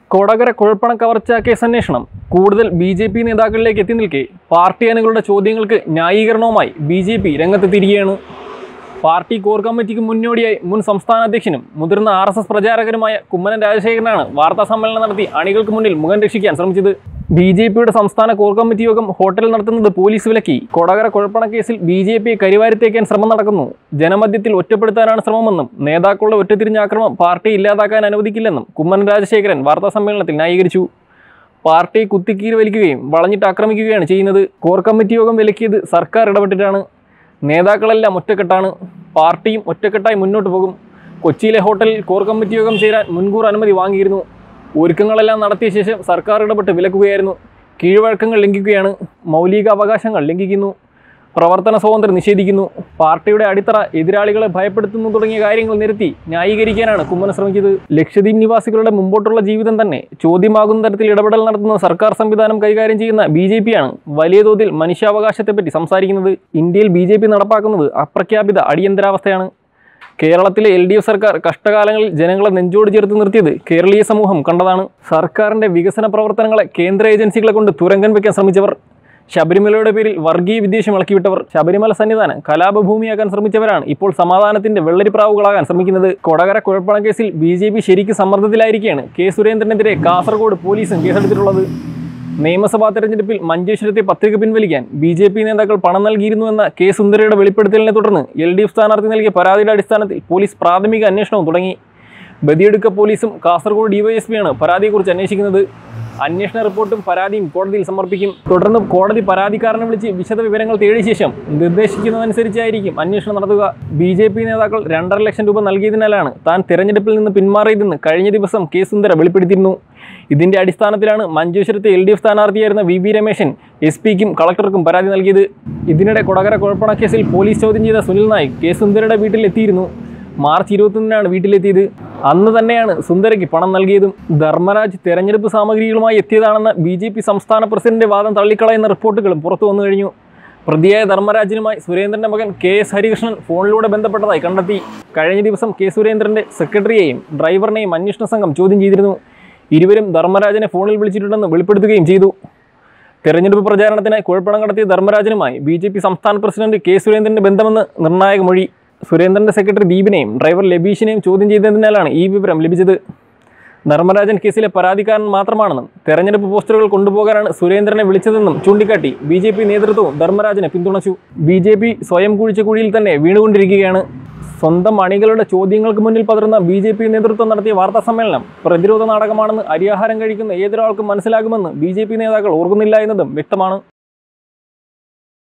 Kodakara കുഴൽപ്പണ കവർച്ചാ case അന്വേഷണം കൂടുതൽ BJP. നേതാക്കളിലേക്ക് എത്തി നിൽക്കെ പാർട്ടി അണികളുടെ ചോദ്യങ്ങൾക്ക് ന്യായീകരണവുമായി ബി.ജെ.പി. രംഗത്തെത്തിയിരിക്കുകയാണ്. പാർട്ടി കോർ കമ്മിറ്റിക്ക് മുന്നോടിയായി മുൻ സംസ്ഥാന അധ്യക്ഷനും മുതിർന്ന ആർ.എസ്.എസ്. പ്രചാരകനുമായ കുമ്മനം രാജശേഖരനാണ് വാർത്താസമ്മേളനം നടത്തി അണികൾക്ക് മുന്നിൽ മുഖം രക്ഷിക്കാൻ ശ്രമിച്ചത്. ബി.ജെ.പിയുടെ സംസ്ഥാന കോർ കമ്മിറ്റി യോഗം ഹോട്ടലിൽ നടത്തുന്നത് പോലീസ് വിലക്കി. കൊടകര കുഴൽപ്പണ കേസിൽ ബി.ജെ.പിയെ കരിവാരിത്തേക്കാൻ ശ്രമം നടക്കുന്നു. ജനമധ്യത്തിൽ ഒറ്റപ്പെടുത്താനാണ് ശ്രമമെന്നും നേതാക്കളുടെ ഒറ്റത്തിരിഞ്ഞ ആക്രമണം പാർട്ടി ഇല്ലാതാക്കാൻ അനുവദിക്കില്ലെന്നും കുമ്മനം രാജശേഖരൻ വാർത്താസമ്മേളനത്തിൽ ന്യായീകരിച്ചു. പാർട്ടിയെ കുത്തിക്കീറി വലിക്കുകയും വളഞ്ഞിട്ട് ആക്രമിക്കുകയാണ് ചെയ്യുന്നത്. കോർ കമ്മിറ്റി യോഗം വിലക്കിയത് സർക്കാർ ഇടപെട്ടിട്ടാണ്. നേതാക്കളെല്ലാം ഒറ്റക്കെട്ടാണ്. പാർട്ടിയും ഒറ്റക്കെട്ടായി മുന്നോട്ട് പോകും. കൊച്ചിയിലെ ഹോട്ടലിൽ കോർ കമ്മിറ്റി യോഗം ചേരാൻ മുൻകൂർ അനുമതി വാങ്ങിയിരുന്നു. ഒരുക്കങ്ങളെല്ലാം നടത്തിയ ശേഷം സർക്കാർ ഇടപെട്ട് വിലക്കുകയായിരുന്നു. കീഴ്വഴക്കങ്ങൾ ലംഘിക്കുകയാണ്. മൗലിക അവകാശങ്ങൾ ലംഘിക്കുന്നു. പ്രവർത്തന സ്വാതന്ത്ര്യം നിഷേധിക്കുന്നു. പാർട്ടിയുടെ അടിത്തറ എതിരാളികളെ ഭയപ്പെടുത്തുന്നു തുടങ്ങിയ കാര്യങ്ങൾ നിരത്തി ന്യായീകരിക്കാനാണ് കുമ്മനം ശ്രമിച്ചത്. ലക്ഷദ്വീപ് നിവാസികളുടെ മുമ്പോട്ടുള്ള ജീവിതം തന്നെ ചോദ്യമാകുന്ന തരത്തിൽ ഇടപെടൽ നടത്തുന്ന സർക്കാർ സംവിധാനം കൈകാര്യം ചെയ്യുന്ന ബി.ജെ.പിയാണ് വലിയ തോതിൽ മനുഷ്യാവകാശത്തെപ്പറ്റി സംസാരിക്കുന്നത്. ഇന്ത്യയിൽ ബി.ജെ.പി. നടപ്പാക്കുന്നത് അപ്രഖ്യാപിത അടിയന്തരാവസ്ഥയാണ്. കേരളത്തിലെ എൽ.ഡി.എഫ്. സർക്കാർ കഷ്ടകാലങ്ങളിൽ ജനങ്ങളെ നെഞ്ചോട് ചേർത്ത് നിർത്തിയത് കേരളീയ സമൂഹം കണ്ടതാണ്. സർക്കാരിൻ്റെ വികസന പ്രവർത്തനങ്ങളെ കേന്ദ്ര ഏജൻസികളെ കൊണ്ട് തുരങ്കം വയ്ക്കാൻ ശ്രമിച്ചവർ, ശബരിമലയുടെ പേരിൽ വർഗീയ വിദ്വേഷം ഇളക്കിവിട്ടവർ, ശബരിമല സന്നിധാനം കലാപഭൂമിയാക്കാൻ ശ്രമിച്ചവരാണ് ഇപ്പോൾ സമാധാനത്തിന്റെ വെള്ളരിപ്രാവുകളാകാൻ ശ്രമിക്കുന്നത്. കൊടകര കുഴൽപ്പണ കേസിൽ ബി.ജെ.പി. ശരിക്കും സമ്മർദ്ദത്തിലായിരിക്കെയാണ് കെ സുരേന്ദ്രനെതിരെ കാസർഗോഡ് പോലീസും കേസെടുത്തിട്ടുള്ളത്. നിയമസഭാ തെരഞ്ഞെടുപ്പിൽ മഞ്ചേശ്വരത്തെ പത്രിക പിൻവലിക്കാൻ ബി.ജെ.പി. നേതാക്കൾ പണം നൽകിയിരുന്നുവെന്ന കെ സുന്ദരയുടെ വെളിപ്പെടുത്തലിനെ തുടർന്ന് എൽ.ഡി.എഫ്. സ്ഥാനാർത്ഥി നൽകിയ പരാതിയുടെ അടിസ്ഥാനത്തിൽ പോലീസ് പ്രാഥമിക അന്വേഷണവും തുടങ്ങി. ബദിയടുക്ക പോലീസും കാസർഗോഡ് ഡിവൈഎസ്പിയാണ് പരാതിയെക്കുറിച്ച് അന്വേഷിക്കുന്നത്. അന്വേഷണ റിപ്പോർട്ടും പരാതിയും കോടതിയിൽ സമർപ്പിക്കും. തുടർന്ന് കോടതി പരാതിക്കാരനെ വിളിച്ച് വിശദ വിവരങ്ങൾ തേടിയ ശേഷം നിർദ്ദേശിക്കുന്നതനുസരിച്ചായിരിക്കും അന്വേഷണം നടത്തുക. ബി.ജെ.പി. നേതാക്കൾ 2.5 ലക്ഷം രൂപ നൽകിയതിനാലാണ് താൻ തിരഞ്ഞെടുപ്പിൽ നിന്ന് പിന്മാറിയതെന്ന് കഴിഞ്ഞ ദിവസം കെ സുന്ദര വെളിപ്പെടുത്തിയിരുന്നു. ഇതിന്റെ അടിസ്ഥാനത്തിലാണ് മഞ്ചേശ്വരത്തെ എൽ.ഡി.എഫ്. സ്ഥാനാർത്ഥിയായിരുന്ന വി രമേശൻ എസ്.പിക്കും കളക്ടർക്കും പരാതി നൽകിയത്. ഇതിനിടെ കൊടകര കുഴൽപ്പണ കേസിൽ പോലീസ് ചോദ്യം ചെയ്ത സുനിൽ നായിക് കെ സുന്ദരയുടെ വീട്ടിലെത്തിയിരുന്നു. മാർച്ച് 21-നാണ് വീട്ടിലെത്തിയത്. അന്ന് തന്നെയാണ് സുന്ദരയ്ക്ക് പണം നൽകിയതും. ധർമ്മരാജ് തെരഞ്ഞെടുപ്പ് സാമഗ്രികളുമായി എത്തിയതാണെന്ന ബി.ജെ.പി. സംസ്ഥാന പ്രസിഡന്റിന്റെ വാദം തള്ളിക്കളയുന്ന റിപ്പോർട്ടുകളും പുറത്തു വന്നു കഴിഞ്ഞു. പ്രതിയായ ധർമ്മരാജിനുമായി സുരേന്ദ്രന്റെ മകൻ കെ.എസ്. ഹരികൃഷ്ണൻ ഫോണിലൂടെ ബന്ധപ്പെട്ടതായി കണ്ടെത്തി. കഴിഞ്ഞ ദിവസം കെ സുരേന്ദ്രന്റെ സെക്രട്ടറിയെയും ഡ്രൈവറിനെയും അന്വേഷണ സംഘം ചോദ്യം ചെയ്തിരുന്നു. ഇരുവരും ധർമ്മരാജനെ ഫോണിൽ വിളിച്ചിട്ടുണ്ടെന്ന് വെളിപ്പെടുത്തുകയും ചെയ്തു. തെരഞ്ഞെടുപ്പ് പ്രചാരണത്തിനായി കുഴൽപ്പണം കടത്തിയ ധർമ്മരാജനുമായി ബി.ജെ.പി. സംസ്ഥാന പ്രസിഡന്റ് കെ സുരേന്ദ്രന്റെ ബന്ധമെന്ന് നിർണായക മൊഴി. സുരേന്ദ്രന്റെ സെക്രട്ടറി ദീപിനെയും ഡ്രൈവർ ലബീഷിനെയും ചോദ്യം ചെയ്തതിനാലാണ് ഈ വിവരം ലഭിച്ചത്. ധർമ്മരാജൻ കേസിലെ പരാതിക്കാരൻ മാത്രമാണെന്നും തെരഞ്ഞെടുപ്പ് പോസ്റ്ററുകൾ കൊണ്ടുപോകാനാണ് സുരേന്ദ്രനെ വിളിച്ചതെന്നും ചൂണ്ടിക്കാട്ടി ബി.ജെ.പി. നേതൃത്വവും ധർമ്മരാജനെ പിന്തുണച്ചു. ബി.ജെ.പി. സ്വയം കുഴിച്ച കുഴിയിൽ തന്നെ വീണുകൊണ്ടിരിക്കുകയാണ്. സ്വന്തം അണികളുടെ ചോദ്യങ്ങൾക്ക് മുന്നിൽ പതറുന്ന ബി.ജെ.പി. നേതൃത്വം നടത്തിയ വാർത്താ സമ്മേളനം പ്രതിരോധ നാടകമാണെന്ന് അരിയാഹാരം കഴിക്കുന്ന ഏതൊരാൾക്കും മനസ്സിലാകുമെന്ന് ബി.ജെ.പി. നേതാക്കൾ ഓർക്കുന്നില്ല എന്നതും വ്യക്തമാണ്.